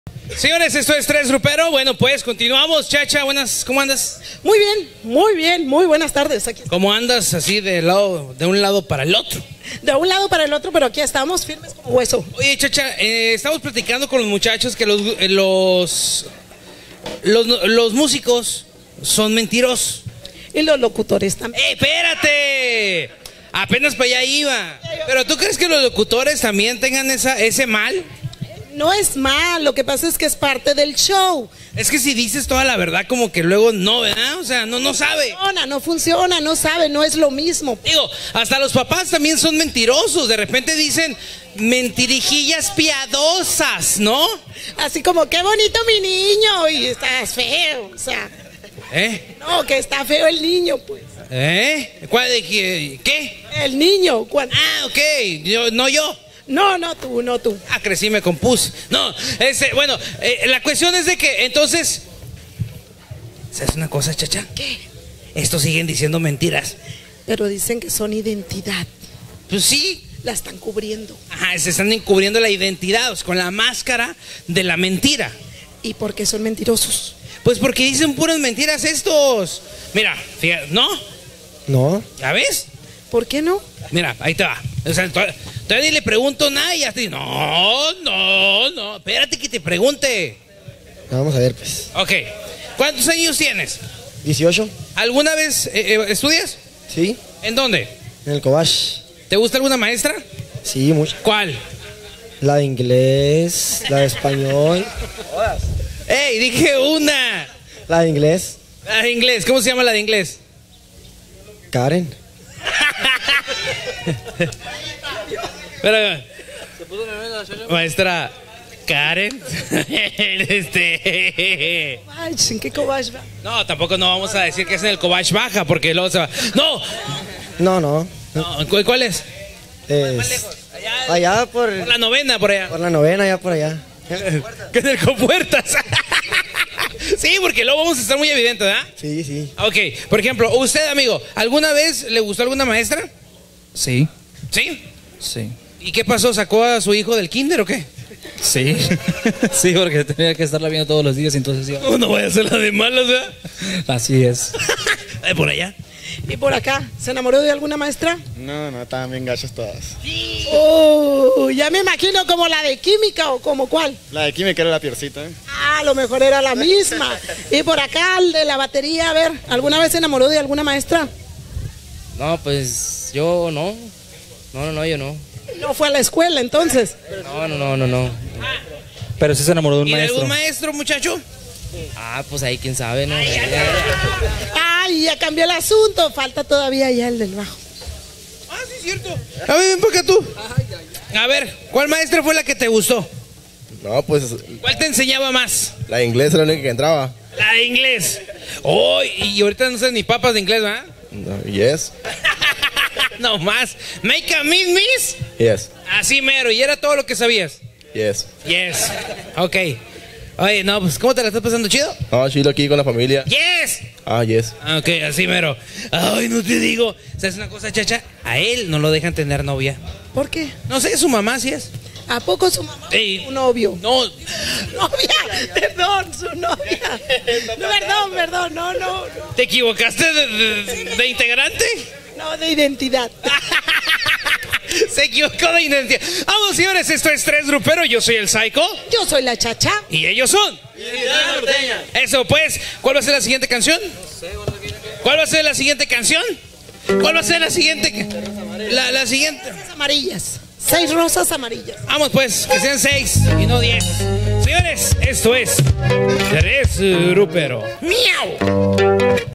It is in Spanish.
Señores, esto es Tres Grupero. Bueno, pues continuamos. Chacha, buenas, ¿cómo andas? Muy bien, muy bien, muy buenas tardes. Aquí ¿Cómo andas así de un lado para el otro? de un lado para el otro, pero aquí estamos firmes como hueso. Oye, Chacha, estamos platicando con los muchachos que los músicos son mentirosos. Y los locutores también. ¡Espérate! Apenas para allá iba. ¿Pero tú crees que los locutores también tengan ese mal? No es mal, lo que pasa es que es parte del show. Es que si dices toda la verdad, como que luego no, ¿verdad? O sea, no sabe. No funciona, no sabe, no es lo mismo. Digo, hasta los papás también son mentirosos. De repente dicen mentirijillas piadosas, ¿no? Así como, qué bonito mi niño, y estás feo, o sea. No, que está feo el niño, pues. ¿Cuál de qué? El niño. Ah, ok, yo. No tú. Ah, crecí, me compuse. No, bueno, la cuestión es de que entonces, ¿sabes una cosa, Chacha? ¿Qué? Estos siguen diciendo mentiras. Pero dicen que son identidad. Pues sí. La están cubriendo. Ajá, se están encubriendo la identidad, con la máscara de la mentira. ¿Y por qué son mentirosos? Pues porque dicen puras mentiras estos. Mira, fíjate, ¿no? No. ¿Ya ves? ¿Por qué no? Mira, ahí te va. O sea, todavía ni le pregunto nada y ya estoy. No. Espérate que te pregunte. Vamos a ver, pues. Ok. ¿Cuántos años tienes? 18. ¿Alguna vez estudias? Sí. ¿En dónde? En el Cobach. ¿Te gusta alguna maestra? Sí, mucho. ¿Cuál? La de inglés, la de español. ¡Ey! Dije una. La de inglés. La de inglés. ¿Cómo se llama la de inglés? Karen. Pero, maestra Karen. Ay, ¿en qué Cobach va? No, tampoco no vamos a decir que es en el Cobach Baja, porque luego se va. ¡No! No, ¿cuál es? Es allá por la novena, por allá. Por la novena, allá por allá. ¿Qué es el Compuertas? Sí, porque luego vamos a estar muy evidentes, ¿verdad? Sí. Ok, por ejemplo, usted, amigo, ¿alguna vez le gustó alguna maestra? Sí. ¿Sí? Sí. ¿Y qué pasó? ¿Sacó a su hijo del kinder o qué? Sí. Sí, porque tenía que estarla viendo todos los días, entonces ya. No voy a hacer la de malas, ¿verdad? Así es. Por allá. ¿Y por acá? ¿Se enamoró de alguna maestra? No, estaban bien gachas todas. Oh, ya me imagino como la de química o como cuál. La de química era la peorcita, ¿eh? Ah, a lo mejor era la misma. Y por acá, el de la batería, a ver, ¿alguna vez se enamoró de alguna maestra? No, pues yo no. No, yo no. No fue a la escuela, entonces. No. Pero sí se enamoró de un ¿Y de maestro. algún maestro, muchacho? Ah, pues ahí quién sabe, ¿no? Ay, ya cambió el asunto. Falta todavía ya el del bajo. Ah, sí, es cierto. A ver, ven para acá tú. A ver, ¿cuál maestra fue la que te gustó? No, pues ¿Cuál te enseñaba más? la de inglés era la única que entraba. La de inglés. Oh, y ahorita no sabes ni papas de inglés, ¿verdad? No, yes. No más. Make a miss. Yes. Así mero. ¿Y era todo lo que sabías? Yes. Yes. Ok. Oye, no, pues ¿cómo te la estás pasando? ¿Chido? No, chilo aquí con la familia. Yes. Ah, yes. Ok, así mero. Ay, no te digo. ¿Sabes una cosa, Chacha? A él no lo dejan tener novia. ¿Por qué? No sé, su mamá sí es. ¿A poco su mamá? Ey, Un novio. No, Novia, perdón, su novia. No, perdón, no. ¿te equivocaste de integrante? No, de identidad. Se equivocó de identidad. Vamos, señores, esto es Tres Grupero. Yo soy el Psycho. Yo soy la Chacha. Y ellos son. Eso, pues, ¿cuál va a ser la siguiente canción? ¿Cuál va a ser la siguiente canción? ¿Cuál va a ser la siguiente? La siguiente. Rosas amarillas. 6 rosas amarillas. Vamos, pues, que sean 6 y no 10. Señores, esto es Tres Grupero. ¡Miau!